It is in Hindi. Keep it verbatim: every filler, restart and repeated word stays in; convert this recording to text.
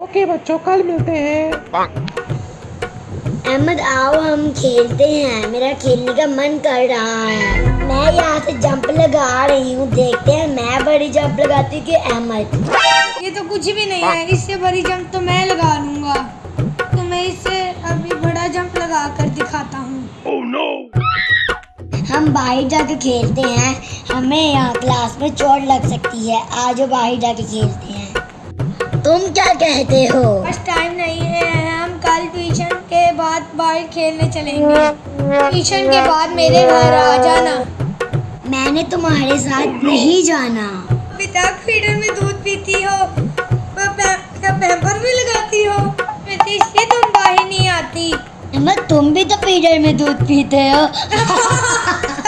ओके बच्चों, कल मिलते हैं। अहमद आओ हम खेलते हैं, मेरा खेलने का मन कर रहा है। मैं यहाँ से जंप लगा रही हूँ, देखते हैं मैं बड़ी जंप लगाती हूँ कि अहमद। ये तो कुछ भी नहीं है, इससे बड़ी जंप तो मैं लगा लूंगा। तो मैं इससे अभी बड़ा जंप लगा कर दिखाता हूँ। Oh, no. हम बाहर जाके खेलते हैं, हमें यहाँ क्लास में चोट लग सकती है। आज बाहर जाके खेलते हैं। तुम क्या कहते हो? बस टाइम नहीं है, हम कल ट्यूशन के बाद बाहर खेलने चलेंगे। ट्यूशन के बाद मेरे घर आ जाना। मैंने तुम्हारे साथ नहीं जाना। अभी तक फीडर में दूध पीती हो, पैम्पर भी लगाती हो, इसलिए तुम बाहर नहीं आती। अहमद तुम भी तो फीडर में दूध पीते हो।